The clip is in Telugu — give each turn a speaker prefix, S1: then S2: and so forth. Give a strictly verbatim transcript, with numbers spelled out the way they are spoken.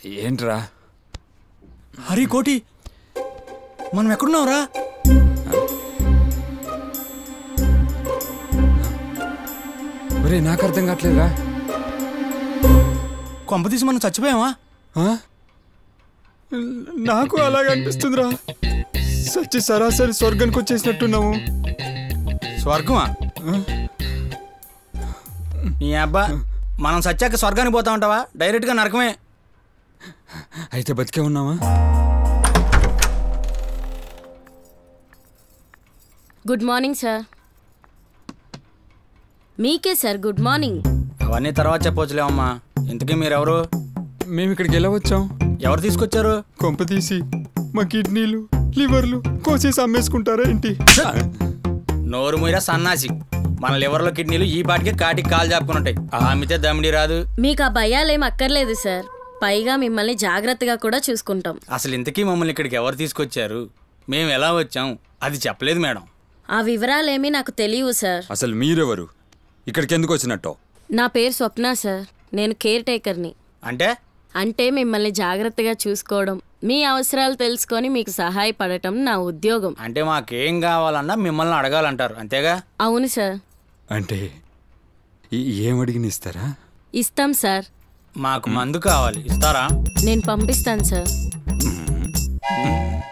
S1: ఏంట్రా?
S2: హరి కోటి, మనం ఎక్కడున్నావురా?
S1: ఒరే నాకు అర్థం కావట్లేదురా.
S2: కొంపతీసి మనం చచ్చిపోయావా?
S1: నాకు అలాగే అనిపిస్తుందిరా. సచ్చి సరాసరి స్వర్గానికి వచ్చేసినట్టున్నాము.
S2: స్వర్గమా? నీ అబ్బా, మనం సచ్చాక స్వర్గానికి పోతా ఉంటావా? డైరెక్ట్గా నరకమే.
S1: అయితే బతికే ఉన్నావా?
S3: Good morning sir. మీకే సార్ గుడ్ మార్నింగ్.
S2: అవన్నీ తర్వాత చెప్పవచ్చులేమమ్మా. ఇంతకీ మీరెవరు?
S1: మేము ఇక్కడికి ఎలా వచ్చాం?
S2: ఎవరు తీసుకొచ్చారు?
S1: కొంప తీసి మా కిడ్నీలు లివర్లు కోసేసి అమ్మేసుకుంటారా ఏంటి?
S2: నోరు మూయరా సన్నాసి. మన లివర్లో కిడ్నీలు ఈ పాటికే కాటికి కాలు చాపుకుని ఉంటాయి. అమ్మితే దమ్మిడి రాదు.
S3: మీకు ఆ భయాలేం అక్కర్లేదు సార్. పైగా మిమ్మల్ని జాగ్రత్తగా కూడా చూసుకుంటాం.
S2: అసలు ఇంతకీ మమ్మల్ని ఇక్కడికి ఎవరు తీసుకొచ్చారు, మేము ఎలా వచ్చాం, అది చెప్పలేదు మేడం.
S3: ఆ వివరాలేమీ నాకు తెలియవు సార్.
S1: అసలు మీరెవరు? ఇక్కడికి ఎందుకు వచ్చినట్టు?
S3: నా పేరు స్వప్న సార్. నేను కేర్ టేకర్ని.
S2: అంటే
S3: అంటే మిమ్మల్ని జాగ్రత్తగా చూసుకోవడం, మీ అవసరాలు తెలుసుకొని మీకు సహాయపడటం నా ఉద్యోగం.
S2: అంటే మాకేం కావాలన్నా మిమ్మల్ని అడగాలంటారు, అంతేగా?
S3: అవును సార్.
S1: అంటే ఏం అడిగిన ఇస్తారా?
S3: ఇస్తాం సార్.
S2: మాకు మందు కావాలి, ఇస్తారా?
S3: నేను పంపిస్తాను సార్.